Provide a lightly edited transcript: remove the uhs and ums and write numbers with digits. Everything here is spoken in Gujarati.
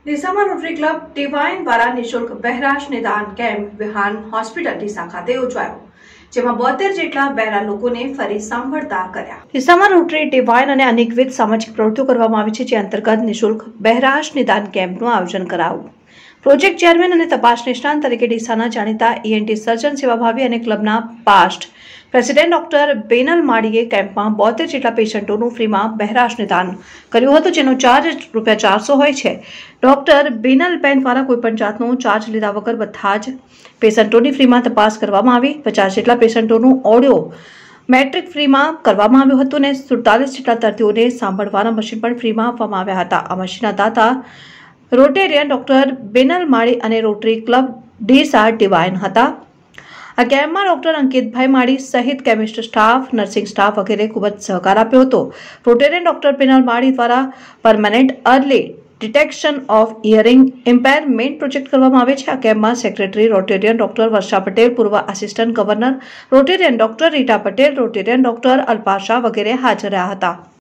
ડીસામાં રોટરી ક્લબ ડિવાઇન દ્વારા નિઃશુલ્ક બહેરાશ નિદાન કેમ્પ વિહાન હોસ્પિટલ ડીસા ખાતે યોજાયો, જેમાં 72 જેટલા બહેરા લોકોને ફરી સાંભળતા કર્યા। ડીસામાં રોટરી ડિવાઇન અને અનેકવિધ સામાજિક પ્રવૃત્તિઓ કરવામાં આવી છે, જે અંતર્ગત નિઃશુલ્ક બહેરાશ નિદાન કેમ્પનું આયોજન કરાયું। પ્રોજેક્ટ ચેરમેન અને તપાસ નિષ્ણાંત તરીકે ડીસાના જાણીતા ENT સર્જન સેવાભાવી અને ક્લબના પાસ્ટ પ્રેસિડેન્ટ ડોક્ટર બેનલ માળીએ કેમ્પમાં 72 જેટલા પેશન્ટોનું ફ્રીમાં બહેરાશ નિદાન કર્યું હતું, જેનો ચાર્જ ₹400 હોય છે। ડોક્ટર બેનલબેન દ્વારા કોઈપણ જાતનો ચાર્જ લીધા વગર બધા જ પેશન્ટોની ફ્રીમાં તપાસ કરવામાં આવી। 50 જેટલા પેશન્ટોનું ઓડિયો મેટ્રિક ફ્રીમાં કરવામાં આવ્યું હતું અને 47 જેટલા દર્દીઓને સાંભળવાના મશીન પણ ફ્રીમાં આપવામાં આવ્યા હતા। આ મશીનના દાતા રોટેરિયન ડોક્ટર બેનલ માળી અને રોટરી ક્લબ ડીસા ડિવાઇન હતા। આ કેમ્પમાં ડોક્ટર અંકિતભાઈ માળી સહિત કેમિસ્ટ સ્ટાફ, નર્સિંગ સ્ટાફ વગેરે ખૂબ જ સહકાર આપ્યો હતો। રોટેરિયન ડોક્ટર બેનલ માળી દ્વારા permanent early detection of hearing impairment project કરવામાં આવે છે। આ કેમ્પમાં secretary Rotarian doctor Varsha Patel, પૂર્વ assistant governor Rotarian doctor Rita Patel, Rotarian doctor Alpa Shah વગેરે હાજર રહ્યા હતા।